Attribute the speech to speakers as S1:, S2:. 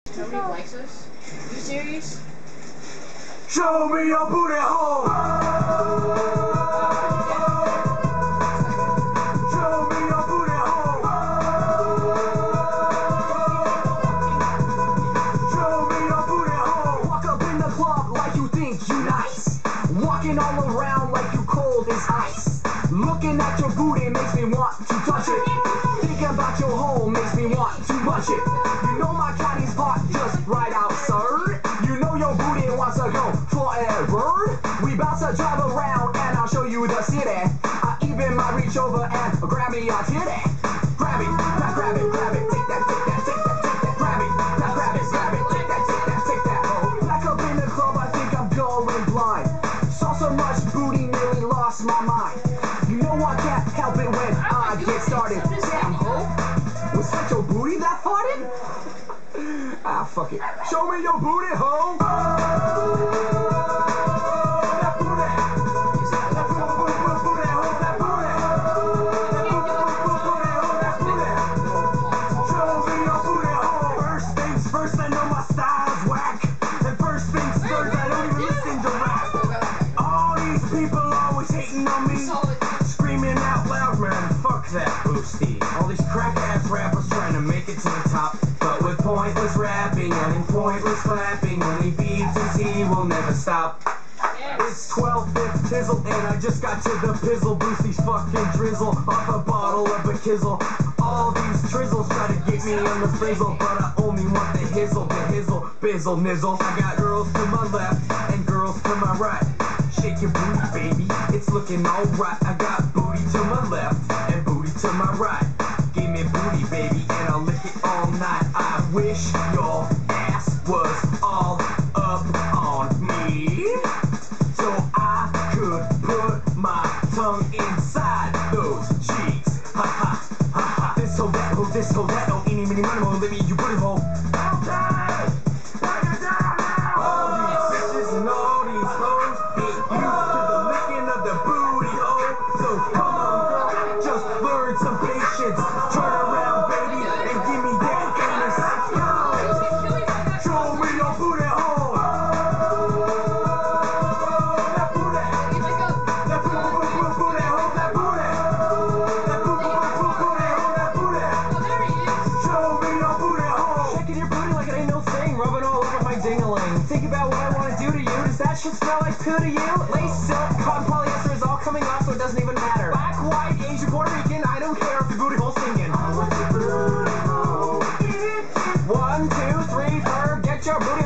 S1: Nobody likes us? You serious?
S2: Show me your booty hole! Show me your booty hole! Show me your booty hole! Walk up in the club like you think you nice. Walking all around like you cold as ice. Looking at your booty makes me want to touch it. Thinking about your home makes me want to much it. You know my caddy's hot just right out, sir. You know your booty wants to go forever. We bout to drive around and I'll show you the city. I even might reach over and grab me a titty. Grab it, now grab it, grab it. Take that, take that, take that, take that. Grab it, now grab it, grab it. Take that, take that, take that. Oh, back up in the club, I think I'm going blind. Saw so much booty, nearly lost my mind. You know I can't help it when I get started. Damn, ho, was that your booty that farted? Ah, fuck it. Show me your booty, ho! That booty! That booty, ho, that booty! That booty! Show me your booty, ho! First things first, I know my style's whack. And first things first, I don't even listen to rap. All these people always hating on me. Screaming out loud, man, fuck that boosty. All these crack-ass rappers trying to make it to the top. But with pointless rapping and pointless clapping, only beats and he will never stop. It's 12-5th tizzle and I just got to the pizzle. Boosties fucking drizzle off a bottle of a kizzle. All these trizzles try to get me on the frizzle, but I only want the hizzle, bizzle, nizzle. I got girls to my left and girls to my right. Shake your booty, baby, it's looking alright. I got booty to my left and booty to my right. Give me booty, baby, and I'll lick it all night. I wish your ass was all up on me, so I could put my tongue inside those cheeks. Ha ha, ha ha. This hoe, that hoe, this hoe, that hoe. Eeny, meeny, money, mo, let me, you booty hole. Okay, break it down now. All these bitches and all these hoes get used to the licking of the booty hole. So come on, girl, just learn some patience. Turn around, baby, and give me that anus. Show me your booty hole. That booty. That booty hole, that booty. That booty hole, that booty. Show me your booty hole. Shaking your booty like it ain't no thing. Rubbing all over my ding-a-ling. Think about what I want to do to you. Does that shit smell like poo to you? Lace, silk, cotton, polyester is all coming off, so it doesn't even matter. Black, white, Asian, Puerto Rican, I don't care if the booty hole's singing. 1, 2, 3, 4, get your booty